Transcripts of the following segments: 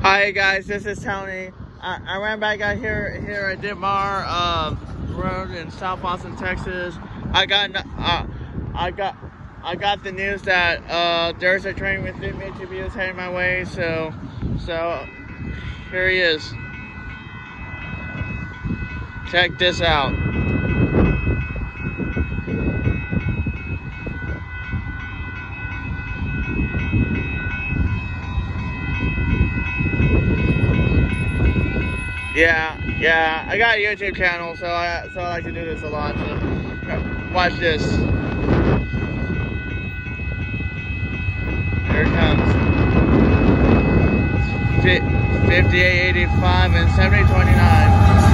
Hi guys, this is Tony. I ran back out here at Dittmar Road in South Austin, Texas. I got the news that there's a train with 3 DPUs heading my way. So here he is. Check this out. Yeah, I got a YouTube channel, so I like to do this a lot. So watch this. Here it comes. 5885 and 7029.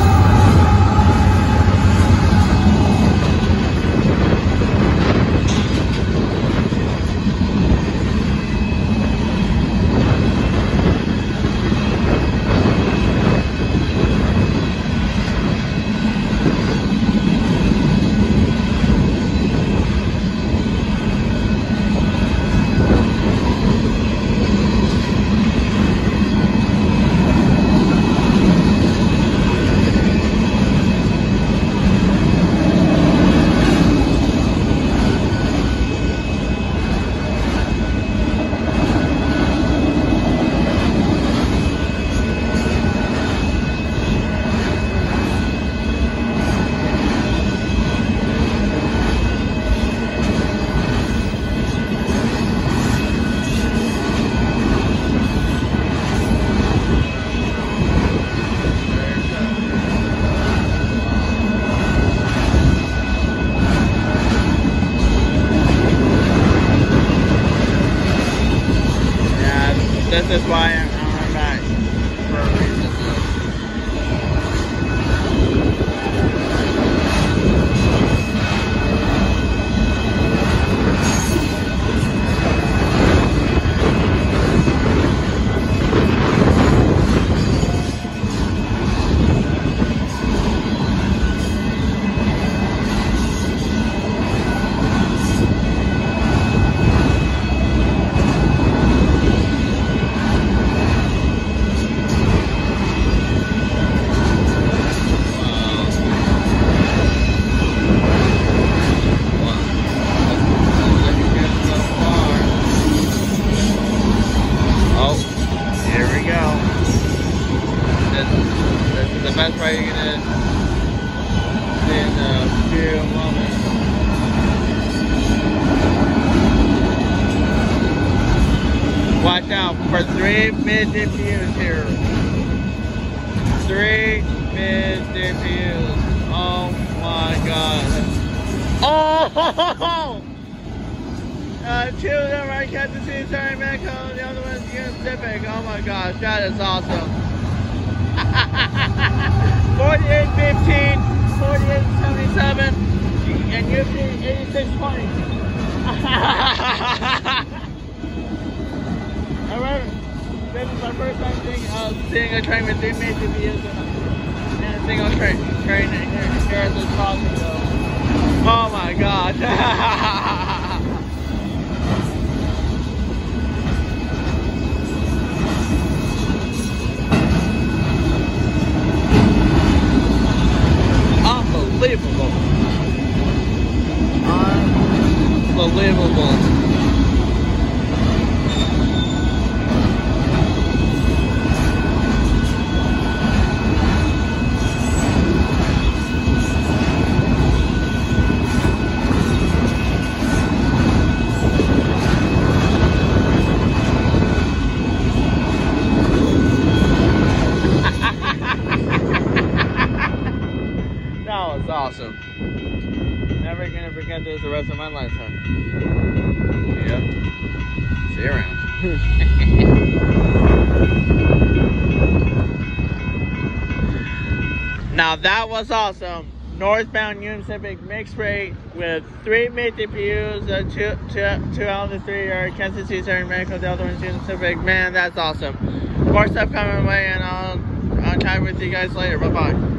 This is why I'm back for a reason. This is the best ride you're gonna see in a few moments. Watch out for 3 mid DPUs here. 3 mid DPUs. Oh my god. Oh! 2 of them are Kansas City, sorry, Mexico, the other one's Union Pacific. Oh my gosh, that is awesome. 4815, 4877, and UP 8620. I remember, this is my first time seeing a train with 3 major DPUs and a single train here at this crossing, so. Oh my god. Unbelievable. Unbelievable. That was awesome. Never gonna forget this the rest of my lifetime. Yeah. See you around. Now that was awesome. Northbound Union Pacific mixed rate with 3 mid DPUs, 2 out of the 3 are Kansas City, Southern Mexico, the other one's Union Pacific. Man, that's awesome. More stuff coming away, and I'll chat with you guys later. Bye bye.